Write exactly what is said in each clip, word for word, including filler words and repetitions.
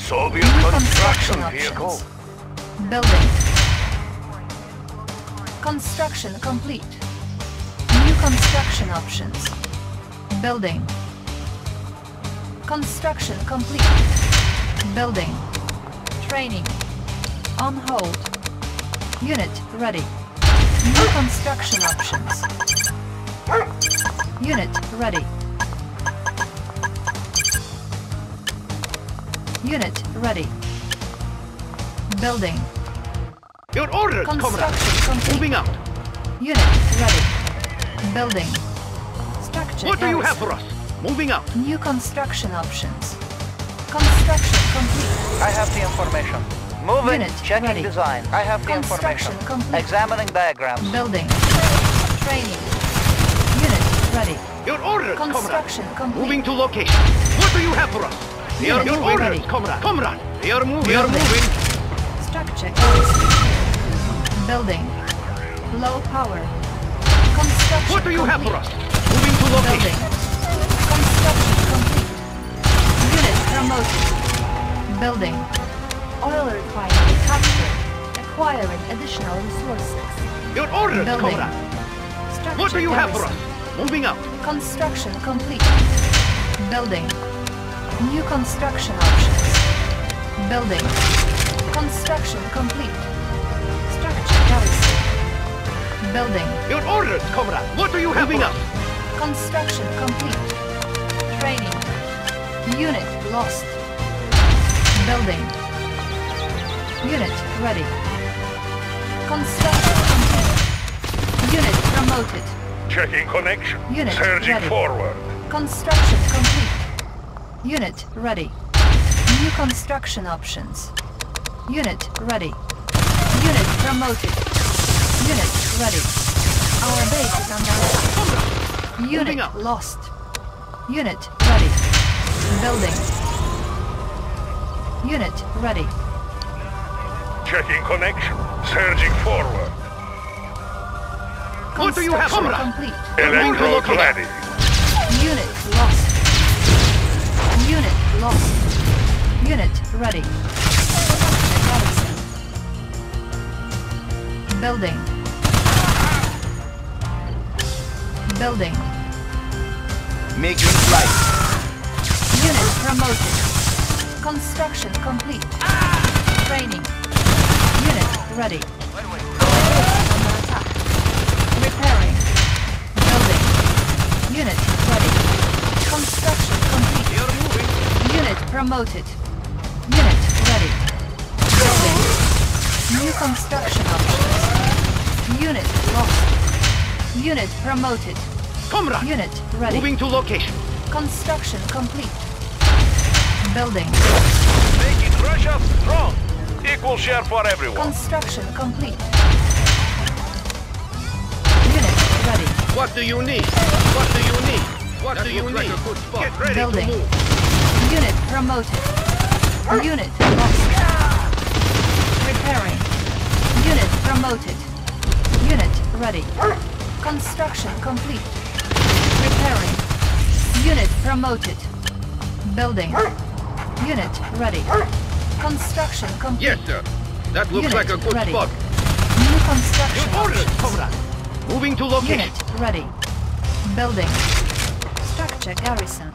Soviet New construction construction vehicle. options. Building. Construction complete. New construction options. Building. Construction complete. Building. Training. On hold. Unit ready. New construction options. Unit ready. Unit ready. Building. Your orders, comrade. Construction complete. Moving out. Unit ready. Building. Structure What do you have garrison. for us? Moving out. New construction options. Construction complete. I have the information. Moving, Unit checking ready. design. I have the Construction information. complete. Examining diagrams. Building. Training. Unit ready. Your orders, Construction comrade. complete. Moving to location. What do you have for us? They are Unit your orders, ready. comrade. Comrade. They are moving. They are Building. moving. Structure garrison. Building. Low power. Construction What do you have for complete. us? Moving to location. Building. Construction complete. Unit promoted. Building. Oil refinery captured. Acquiring additional resources. Your orders, Building. comrade. Structure What do you have for us? garrison. Moving out. Construction complete. Building. New construction options. Building. Construction complete. Structure garrison. Building. Your orders, comrade. What do you have Moving for us? Construction complete. Training. Unit lost. Building. Unit ready. Construction complete. Unit promoted. Checking connection. Unit Surging ready. forward. Construction complete. Unit ready. New construction options. Unit ready. Unit promoted. Unit ready. Our base is under attack. Moving Unit out. lost. Unit ready. Building. Unit ready. Checking connection. Surging forward. What do you have, Construction comrade? complete. Electrode ready. Unit lost. Unit lost. Unit ready. Garrison. Building. Building. Making flight. Unit promoted. Construction complete. Training. Unit ready. Under attack. Repairing. Building. Unit ready. Construction complete. They are moving. Unit promoted. Unit ready. Building. New construction options. Unit lost. Unit promoted. Comrade. Unit ready. Moving to location. Construction complete. Building. Making Russia strong. Equal share for everyone. Construction complete. Unit ready. What do you need? What do you need? What do you need? Get ready Building. to move. Unit promoted. Unit lost. Repairing. Unit promoted. Unit ready. Construction complete. Repairing. Unit promoted. Building. Unit ready. Construction complete. Yes, sir. That looks Unit like a good ready. spot. New construction Your orders, options. comrade. Moving to location. Unit ready. Building. Structure garrison.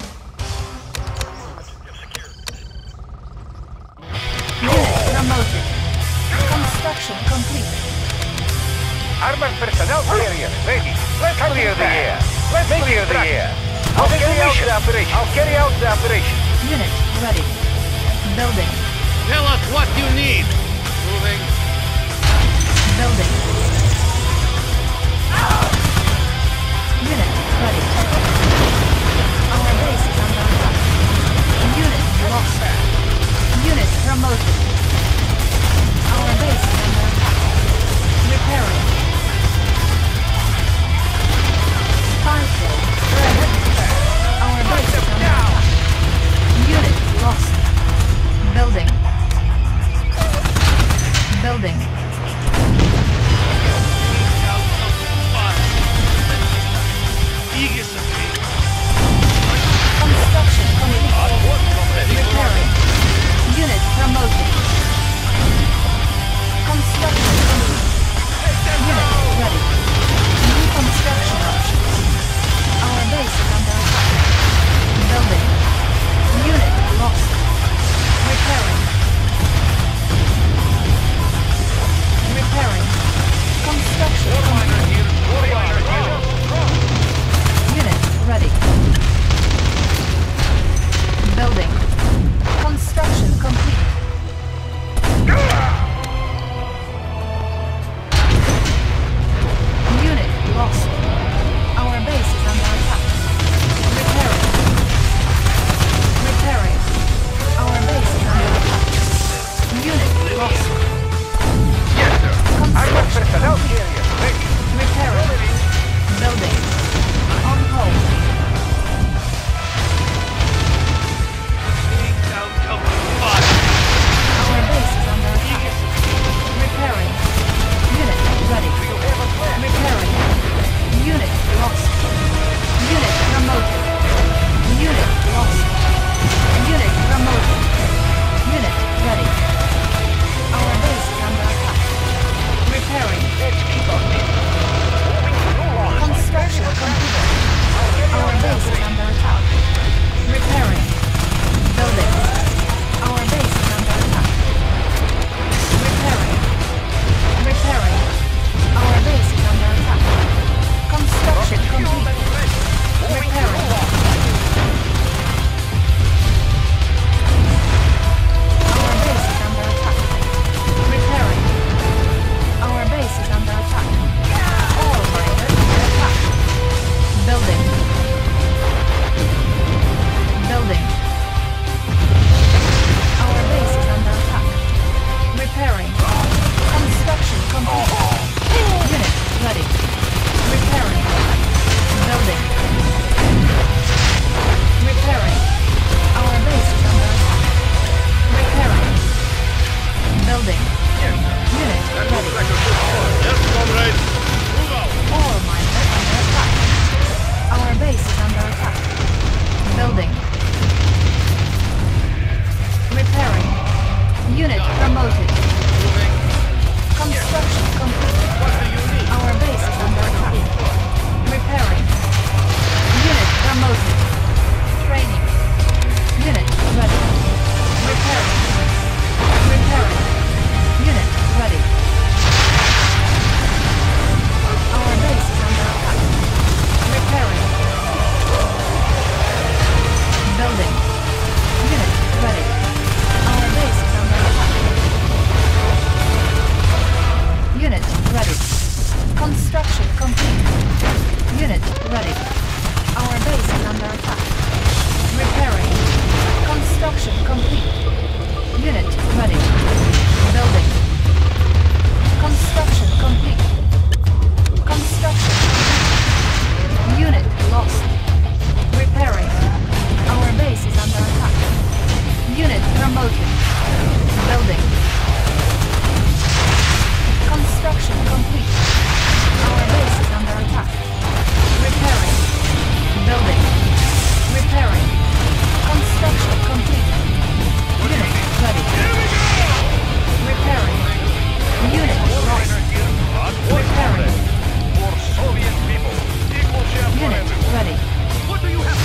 Unit promoted. Construction complete. Armored personnel carrier ready. Let's clear the air. Let's clear the air. I'll carry out the operation. I'll carry out the operation. Unit ready. Building. Tell us what you need. Moving. Building. Unit ready. Our base is under attack. Unit lost. Unit promoted. Our base is under attack. Repairing. Five. Our base is under attack. promoted. Building. Construction complete. Our base is under attack. Repairing. Building. Repairing. Construction complete. Unit ready. Repairing. Unit lost. Repairing. For Soviet people, equal share for Unit everyone. ready. What do you have?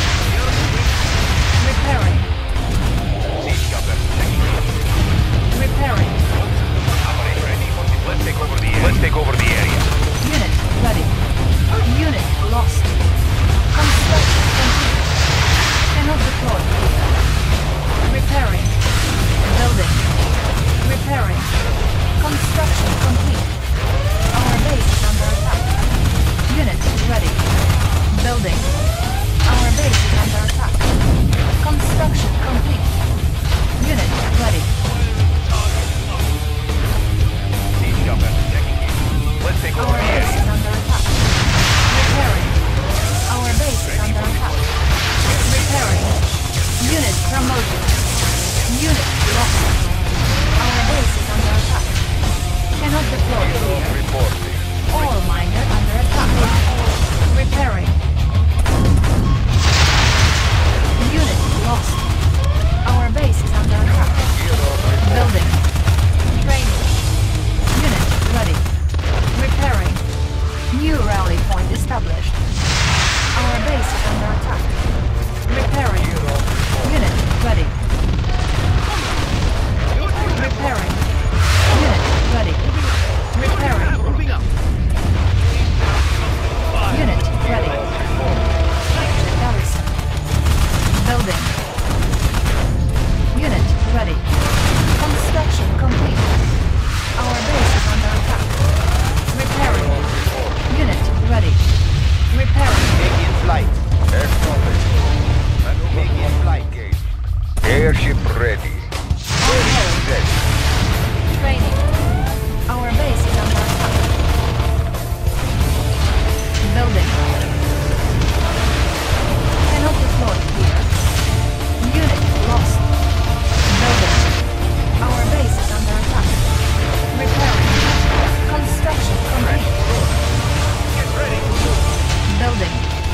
Repairing. Siege gunner checking in. Repairing. Operate ready for the- Let's take over the area. Let's take over the area. Unit ready. Unit lost. Construction complete. Cannot deploy. Repairing. Building. Repairing. Construction complete. Our base is under attack. Unit ready. Building. Our base is under attack. Construction complete. Unit ready. Siege gunner checking in. Let's take over Our the base area. is under attack. Repairing. Our base is under attack. Repairing. Unit promoted. Unit lost. Our base is under attack. Cannot deploy here. Reporting. All miner under attack. Repairing. Unit lost. Our base is under attack. Building. Training. Unit ready. Repairing. New rally point established. Our base is under attack. Repairing. Unit ready. Repairing. Unit ready. Repairing. Moving up. Unit ready. Garrison. Building. Unit ready. Construction complete. Our base is under attack. Repairing. Unit ready. Repairing. Begin flight. Acknowledged. Begin flight. Airship ready. On hold. Ready. Training. Our base is under attack. Building. Cannot deploy here. Unit lost. Building. Our base is under attack. Repairing. Construction complete. Get ready to move. Building.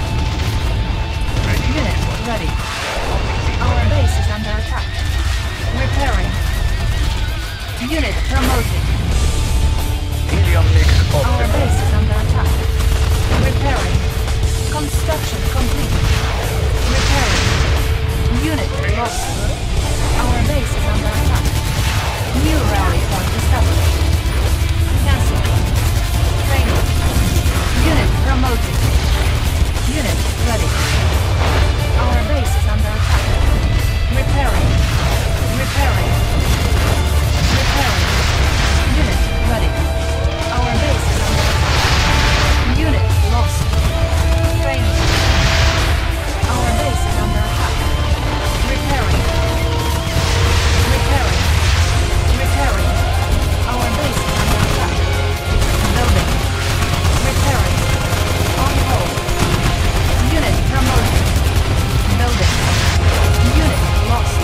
Unit ready. Our base is under attack. Repairing. Unit promoted. Helium mix Our optimal. base is under attack. Repairing. Construction complete. Repairing. Unit lost. Our base is under attack. New rally point established. Cancel. Training. Unit promoted. Unit ready. Our base is under attack. Repairing. Repairing. Repairing. Unit ready. Our base is under attack. Unit lost. Training. Our base is under attack. Repairing. Repairing. Repairing. Our base is under attack. Building. Repairing. On hold. Unit promoted. Building. Unit lost.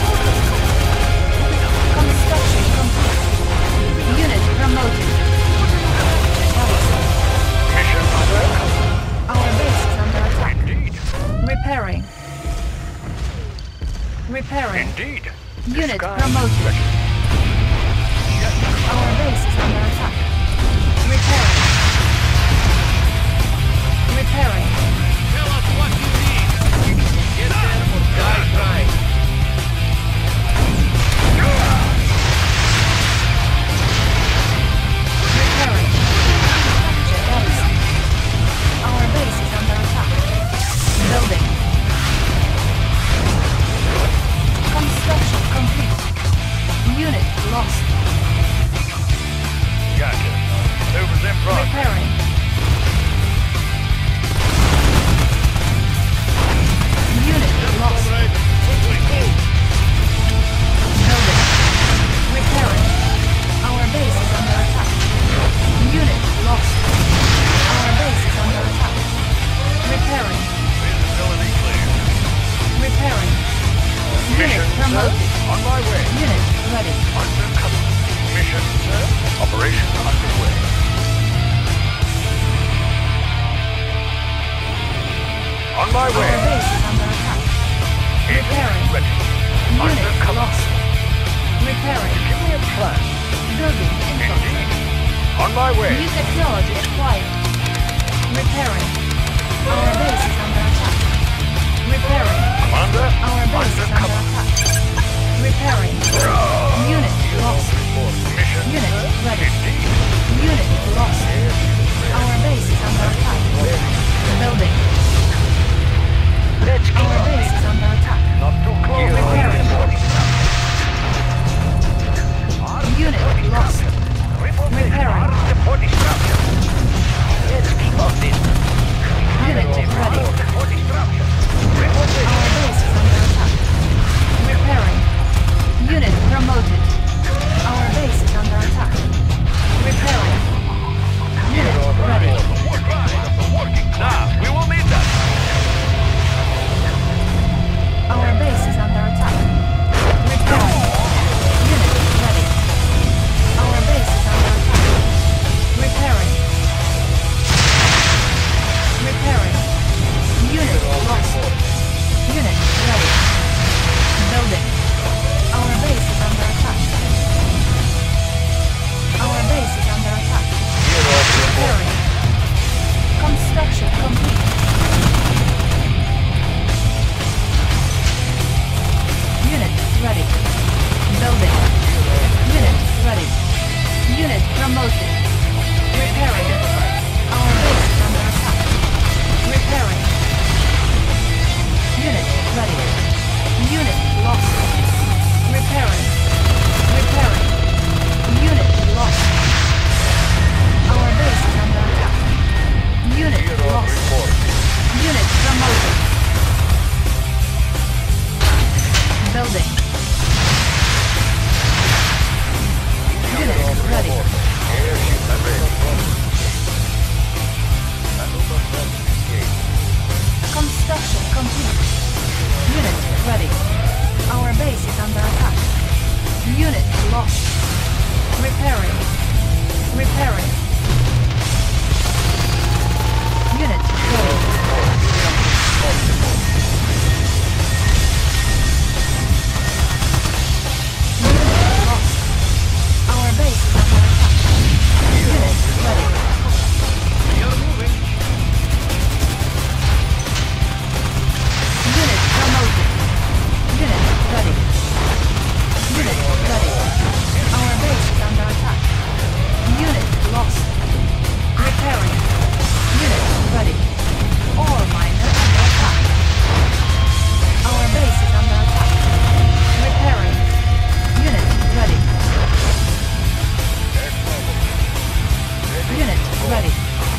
Construction complete. Unit promoted. Mission under. Our base is under attack. Indeed. Repairing. Repairing. Indeed. Unit Sky promoted. special. Our base is under attack. Repairing. Repairing. Tell us what you need. Get there or die trying. Repairing. Capture garrison. Our base is under attack. Building. Construction complete. Unit lost. Gotcha. Over them progress. Repairing. Unit lost. Building. Repairing. Our base is under attack. Unit lost. Our base is under attack. Repairing. Visibility clear. Repairing. Unit Mission, sir? promoted. On my way. Unit ready. Undercover. Mission, sir. Operation underway. On my Our way. base is under attack. Repairing. Ready. Unit Undercover. lost. Repairing. Give me a plan. Building in progress. Indeed. On my way. New technology acquired. Repairing. Our base is under attack. Repairing. Commander, Our base is under undercover. attack. Repairing. Unit lost. Mission, Unit ready. indeed. Unit lost. Our base is under attack. Building. Let's keep Our on base it. is under attack. Not too close. Repairing. Unit lost. Repairing. Let's keep on it. Unit ready. For destruction. Our base is under attack. Repairing. Unit promoted. Our base is under attack. Repairing. Unit ready. Now, we will need that. Our base is under attack. Repairing. Unit ready. Our base is under attack. Repairing. Repairing. Unit lost. Unit ready. Building. Our base is under attack. Our base is under attack. Repairing. Construction complete. Unit ready. Building. Unit ready. Unit promoted. Repairing. Our base is under attack. Repairing. Unit ready. Unit lost. Repairing. Repairing. Unit lost. Our base is under attack. Unit lost. Unit promoted. Building. Unit ready. Construction complete. Unit ready. Our base is under attack. Unit lost. Repairing. Repairing. Unit ready. Unit lost. Our base is under attack. Unit ready. We are moving. Unit promoted. Unit ready. Unit ready. Our base is under attack. Unit lost. Repairing. Unit ready. All miners under attack. Our base is under attack. Repairing. Unit ready. Unit ready.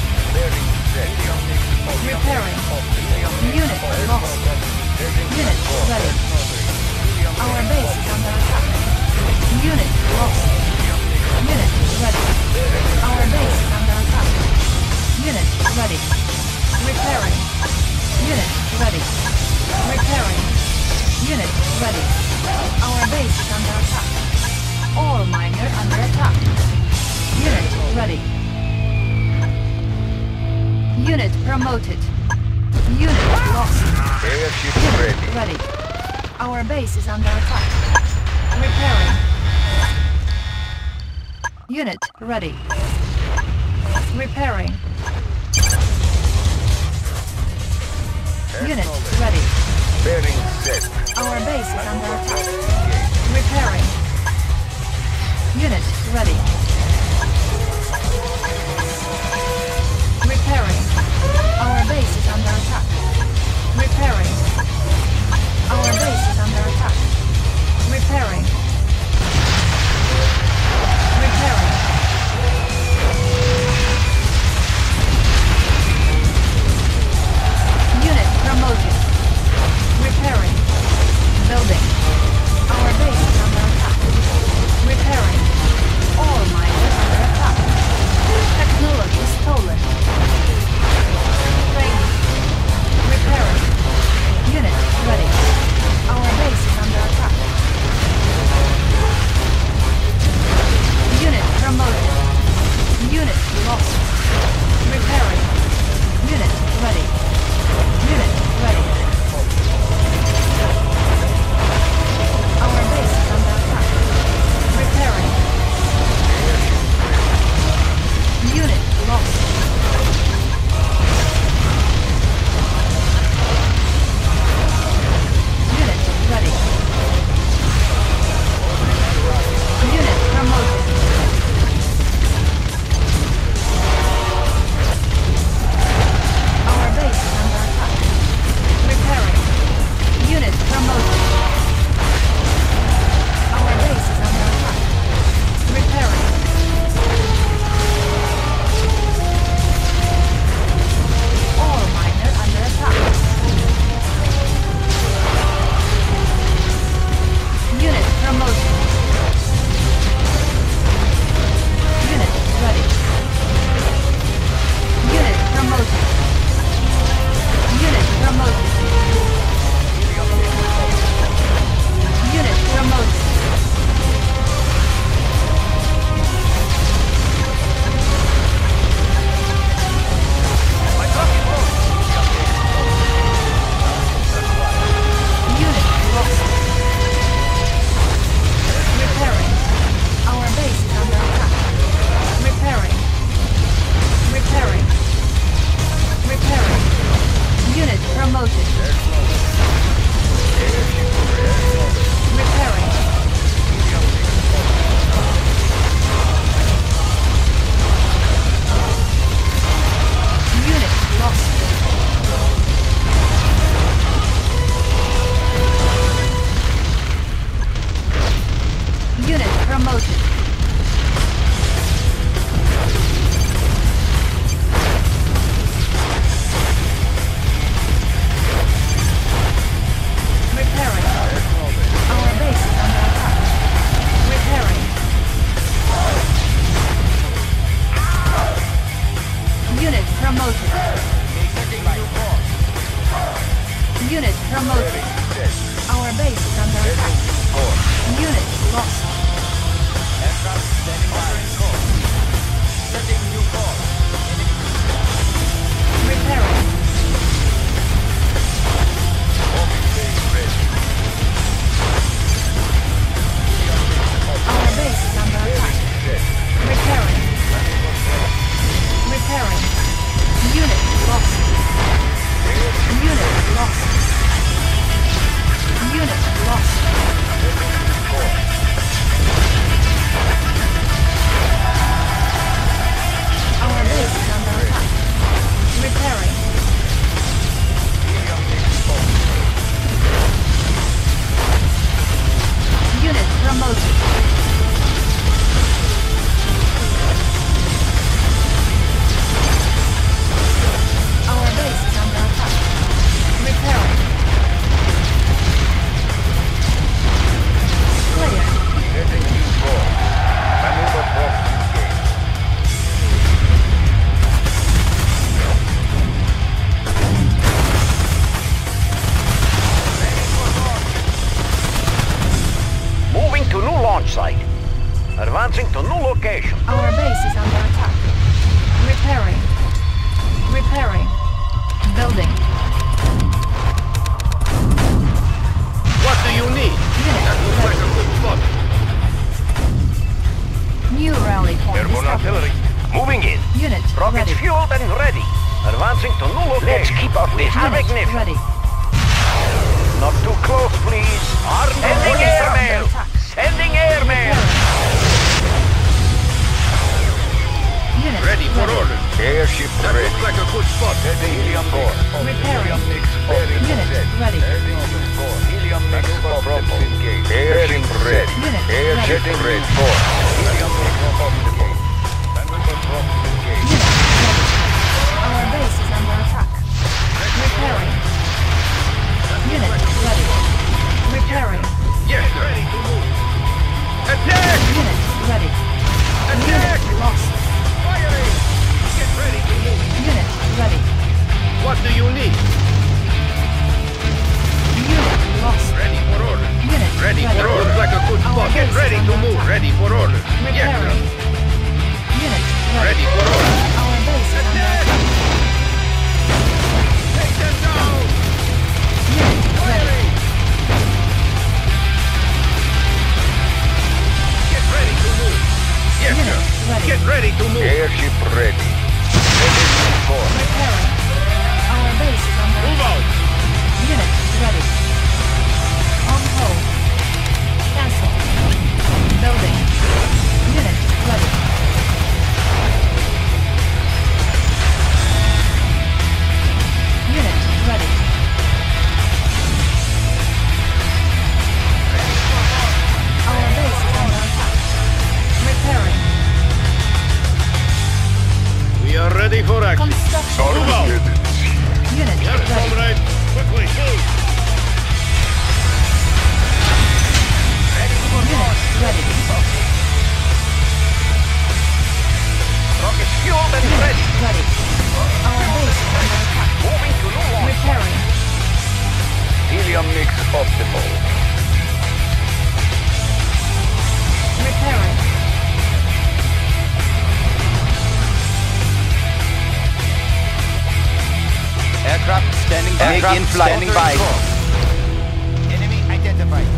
Repairing. Unit lost. Unit ready. Our base is under attack. Unit lost. Unit ready. Our base is under attack. Unit ready. Repairing. Unit ready. Repairing. Unit ready. Our base is under attack. All miner under attack. Unit ready. Unit promoted. Unit lost. Airship Unit ready. ready. Our base is under attack. Repairing. Unit ready. Repairing. Unit ready. Bearing set. Our base is under attack. Repairing. Unit ready. Repairing. Our base is under attack. Repairing. Our base is under attack. Repairing. Repairing. Unit promoted. Repairing. Building. promoted. Repairing. Our base is under attack. Repairing. Unit promoted. Unit promoted. Our base is under attack. Unit lost. Repairing. Our base is under attack. Repairing. Repairing. Unit lost. Unit lost. Unit lost. Our base is under attack. Repairing. Unit promoted. Our base is under attack. Repairing. Clear. Maneuver box engaged. Moving to new launch site. Advancing to new location. Our base is under attack. Repairing. Repairing. Building. What do you need? That looks like a good spot. New rally point Airborne established. artillery. Moving in. Unit Rockets ready. fueled and ready. Advancing to new location. Let's keep up this. Have Unit ignition. ready. Not too close, please. Armed Sending Unit airmail. under attack. Sending airmail. Unit Ready for order. Airship That looks like a good spot. Helium core. Repairing. mix very Unit ready. Helium mix problems engaged. Airship ready. Unit Airship ready. ready. Four. Helium mix problems engaged. Maneuver problems engaged. Unit ready. Our base is under attack. Repairing. Unit ready. Repairing. Yes, sir. Ready to move. Attack! Unit ready. Attack! Unit lost. Firing! Get ready to move. Unit ready. What do you need? Unit lost. Ready for order. Unit Ready ready. for order. Looks like a good Our spot. Get base ready is to under move. attack. Ready for order. Yes, sir. Repairing. Unit ready. Ready for order. Our base is under Attack! attack. Take them down! Unit ready. Get ready to move. Yes, Unit sir. ready. Get ready to move. Airship ready. Helium core. Repairing. Our base is under Move attack. out. Unit ready. On hold. Cancel. Building. Unit ready. Unit ready. Our base is under attack. Repairing. We are ready for action. Construction. Move out. Unit Yes, ready. comrade. Quickly, move. Unit ready. Rockets fueled and Unit ready. ready. Our base is under attack. Moving to new launch. Repairing. Helium mix optimal. Repairing. Aircraft standing by. Aircraft Make in flight. standing by. Enemy identified.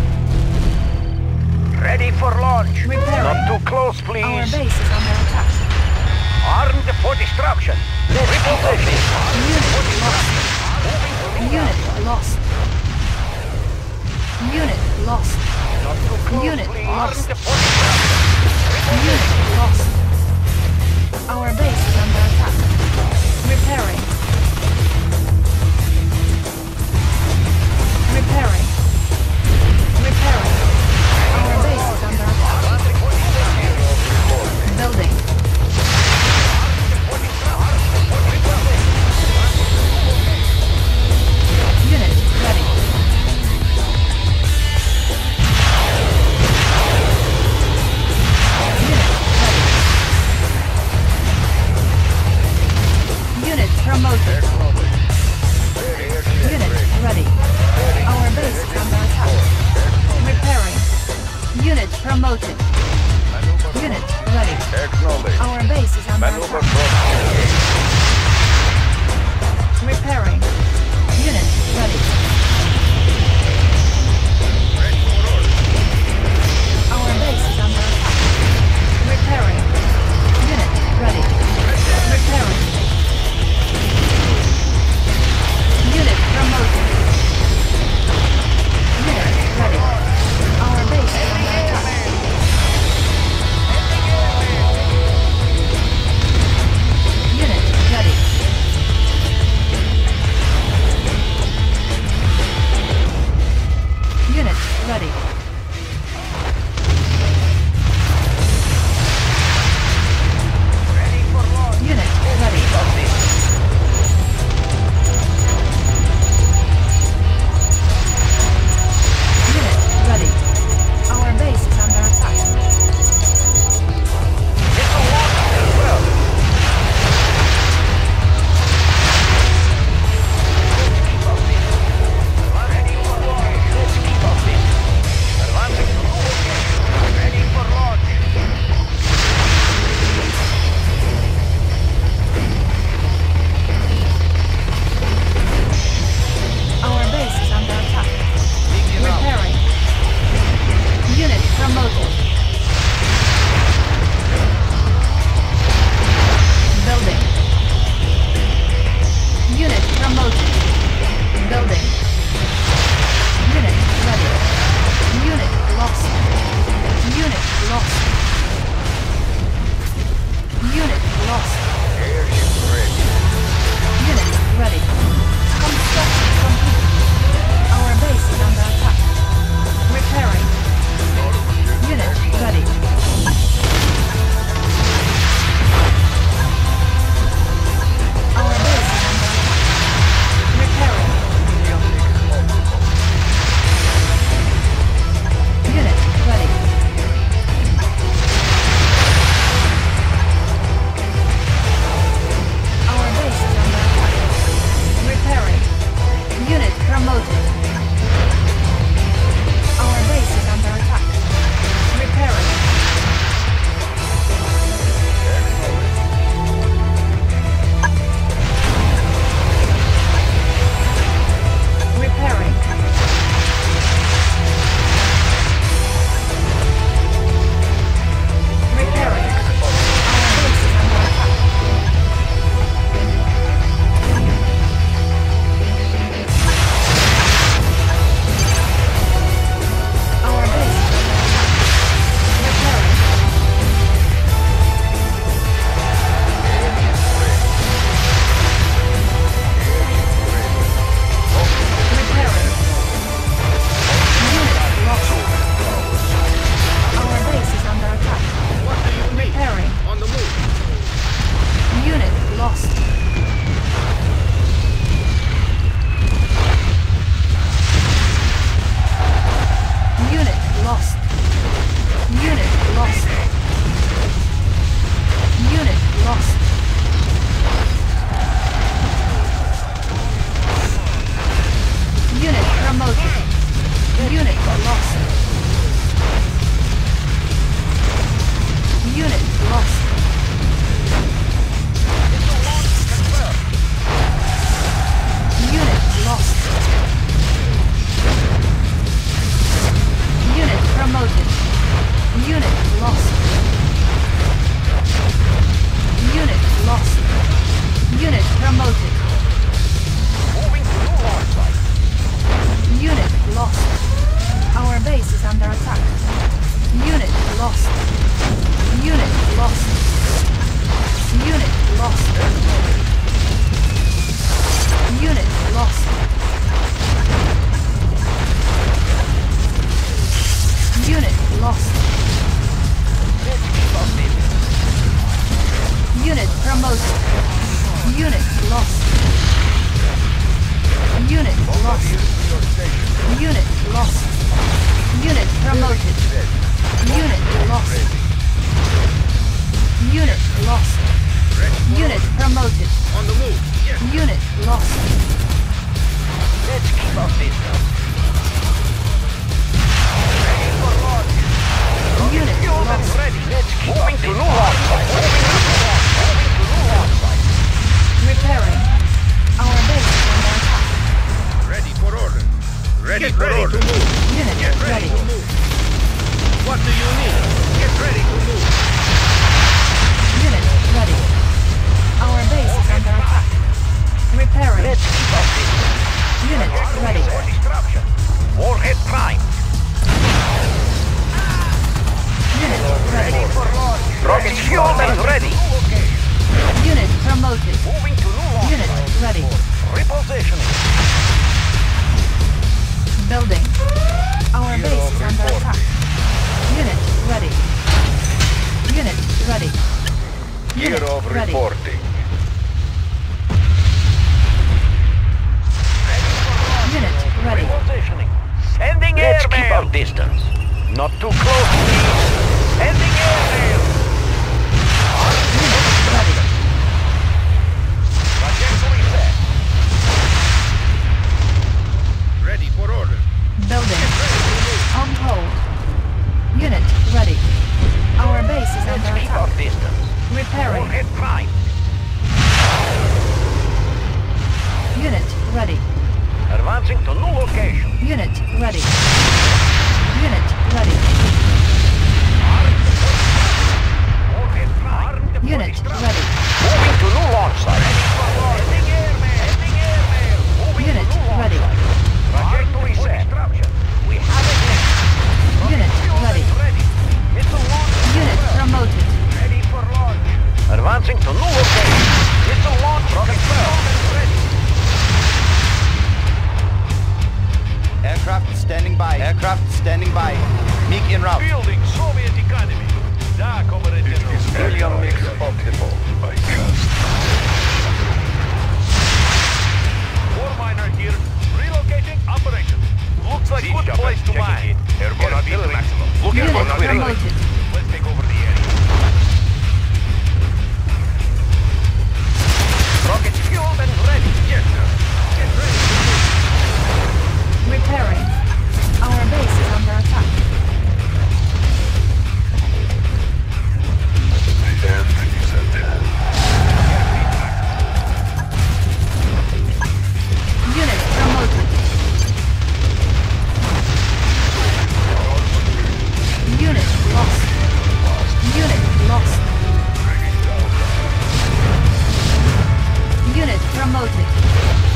Ready for launch. Repairing. Not too close, Our please. base is under attack. Armed for destruction. Reposition. Unit lost. Unit lost. Unit lost. Not too close, Unit please. lost. Armed for destruction. Unit lost. Our base is under attack. Repairing. Repairing. Repairing. Our base is under attack. promoted. Unit ready. Our base is under attack. Repairing. Unit promoted. Unit ready. Acknowledge. Our base is under Maneuver attack. from Repairing. Unit ready. Our base is under attack. Repairing. Unit ready. Repairing. Unit promoted. Unit ready. Our base is under attack. Unit ready. Unit ready. Unit ready. Unit ready. Our base is under attack. Ready for launch. Our base is under attack. Repairing. Unit promoted. Building. Unit promoted. Building. Unit ready. Unit lost. Unit lost. Unit lost. Airship ready. Unit ready. Construction complete. Our base is under attack. Repairing. Unit ready. Our base is under attack. Repairing. Unit ready. Our base is under attack. Repairing. Unit promoted. Our base is under attack. Repairing. Repairing. Repairing. Our base is under attack. Our base is under attack. Repairing. Repairing. Unit lost. Our base is under attack. What do you need? Repairing. On the move. Unit lost. Unit lost. Unit lost. Unit lost. Unit promoted. Unit lost. Unit lost. Unit lost. Unit promoted. Unit lost. Unit lost. Unit promoted. Moving to new launch site. Unit lost. Our base is under attack. Unit lost. Unit lost. Unit lost. Unit lost. Unit lost. Unit promoted. Unit lost. Unit lost. Unit lost. Unit promoted. Unit lost. Unit lost. Unit promoted. On the move. Yes. Unit Let's keep moving to new launch site. Moving to new launch site. Moving to new launch site. Repairing. Our base is under attack. Ready for order. Ready Get for ready order. to move. Unit Get ready ready. to move. What do you need? Get ready to move. Unit ready. Our base is under attack. Repairing. Let's keep up this. Unit ready. For disruption. Warhead prime. Unit ready. For launch. Rockets fueled and ready. Unit promoted. Moving to new launch Unit site. ready. Repositioning. Building. Our base is under attack. Unit ready. Unit ready. Unit ready. reporting. Unit ready. Repositioning. Sending Let's airmail. Keep our distance. Not too close, please. Sending airmail. Unit ready. Trajectory set. Ready for order. Building. On hold. Unit ready. Our base is Let's under keep our attack. distance. Repairing. Warhead prime. Unit ready. Advancing to new location. Unit ready. Unit ready. Warhead prime. Unit ready. Moving to new launch site. Sending airmail. Sending airmail. Moving Unit to new launch ready. site. Trajectory set. We have it in. Unit ready. Ready. Missile launch. Unit promoted. Ready for launch. Advancing to new location. Missile launch. Rocket ready. Aircraft standing by. Aircraft standing by. MiG en route. Building Soviet economy. Da, Comrade General. Helium mix optimal. By cast. War miner here. Relocating operation. Looks like good place to mine. Airborne ability maximum. Looking Unit for another promoted. Let's take over the area. Rockets fueled and ready. Yes, sir. Get ready to move. Repairing. Our base is under attack. Unit promoted. Unit lost. Unit lost. Unit promoted.